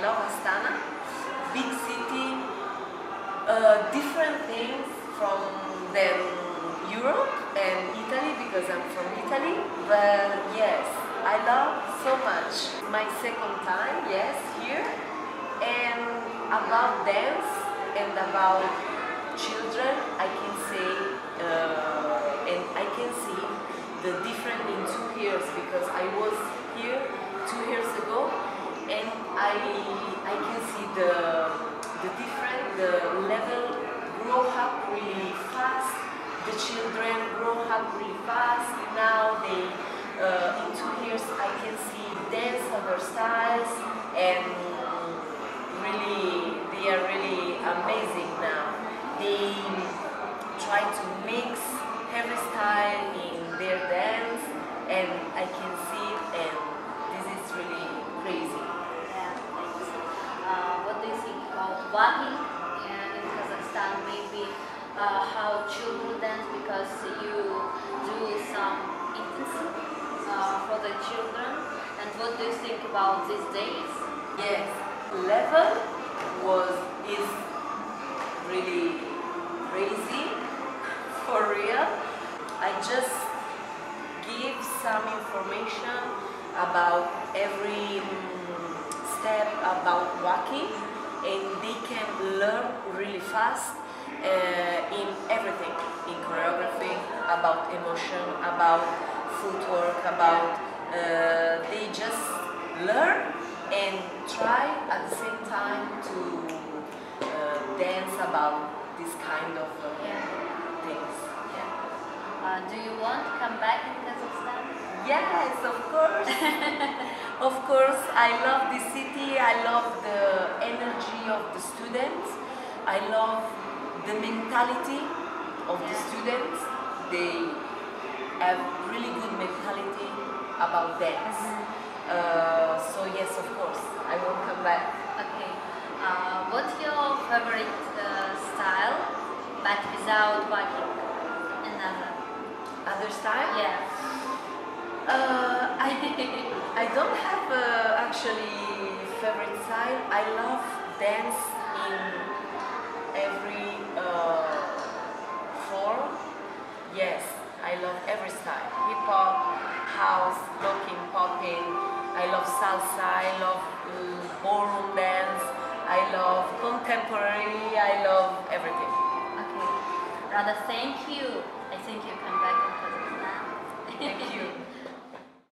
love Astana, big city, different things from than Europe and Italy because I'm from Italy. But yes, I love so much. My second time, yes, here, and about dance and about children, I can say, and I can see the difference in 2 years because I was here 2 years ago, and I can see the difference, the level grow up really fast. The children grow up really fast. Now they, in 2 years, I can see dance other styles, and really, they are really amazing now. They try to mix every style in their dance, and I can see it, and this is really crazy. Yeah, thanks. What do you think about walking in Kazakhstan? Maybe how children dance, because you do some intensive for the children. And what do you think about these days? Yes, level is really crazy, for real. I just give some information about every step about walking, and they can learn really fast in everything, in choreography, about emotion, about footwork, about they just learn and try at the same time to dance about this kind of things. Yeah. Do you want to come back in Kazakhstan? Yes, of course. Of course, I love the city. I love the energy of the students. I love the mentality of the students. They have really good mentality about dance. So yes, of course, I will come back. Okay. What's your favorite style, but without walking? Another. Other style? Yeah. I don't have actually favorite style. I love dance in every form. Yes, I love every style. Hip hop, house, locking, popping. I love salsa. I love ballroom dance. I love contemporary. I love everything. Okay. Rada, thank you. I think you come back